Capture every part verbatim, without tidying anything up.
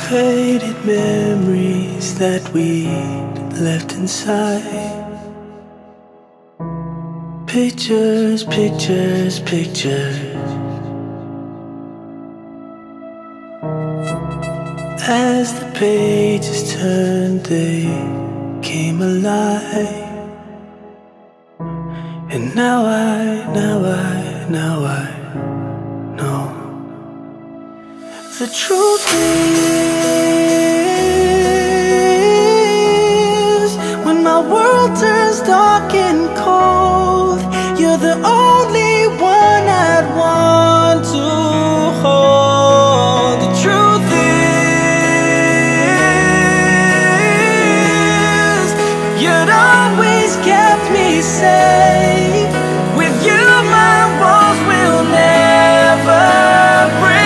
Faded memories that we left inside. Pictures, pictures, pictures. As the pages turned, they came alive. And now I, now I, now I know. The truth is, when my world turns dark and cold, you're the only one I'd want to hold. The truth is, you'd always kept me safe. With you my walls will never break.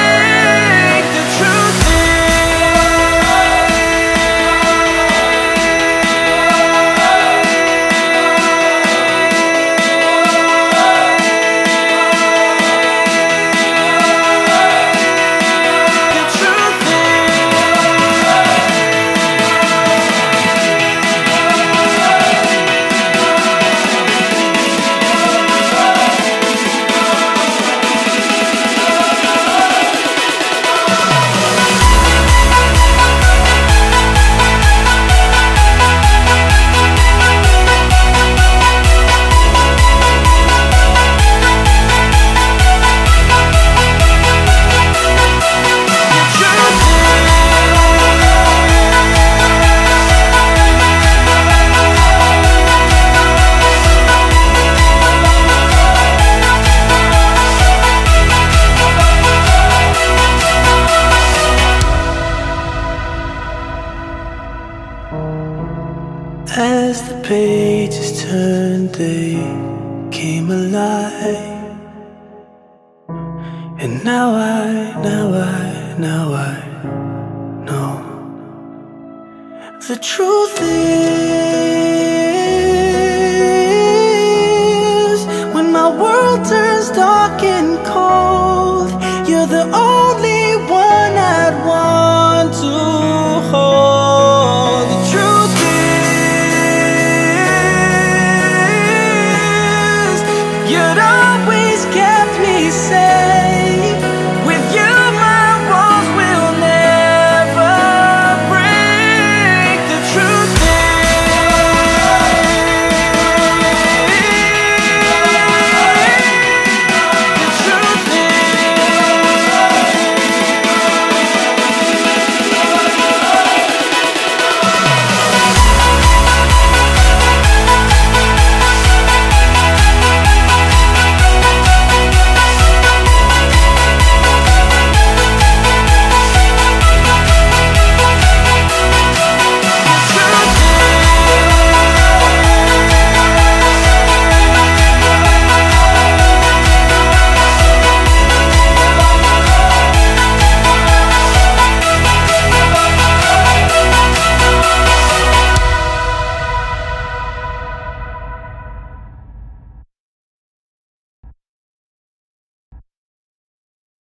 As the pages turned, they came alive. And now I, now I, now I know. The truth is,